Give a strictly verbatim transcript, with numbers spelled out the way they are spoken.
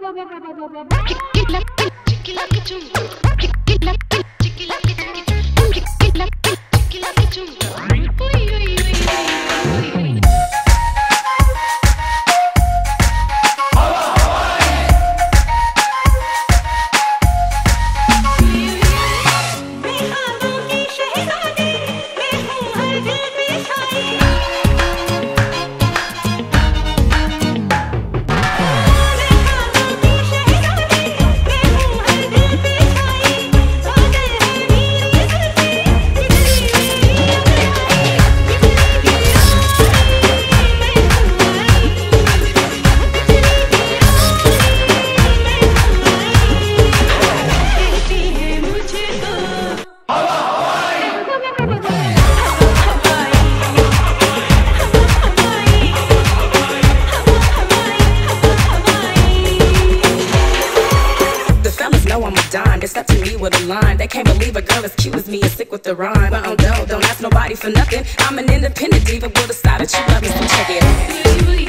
Stepped to me with a line. They can't believe a girl as cute as me is sick with the rhyme. But oh no, don't ask nobody for nothing. I'm an independent diva with a style that you love me, so check it out.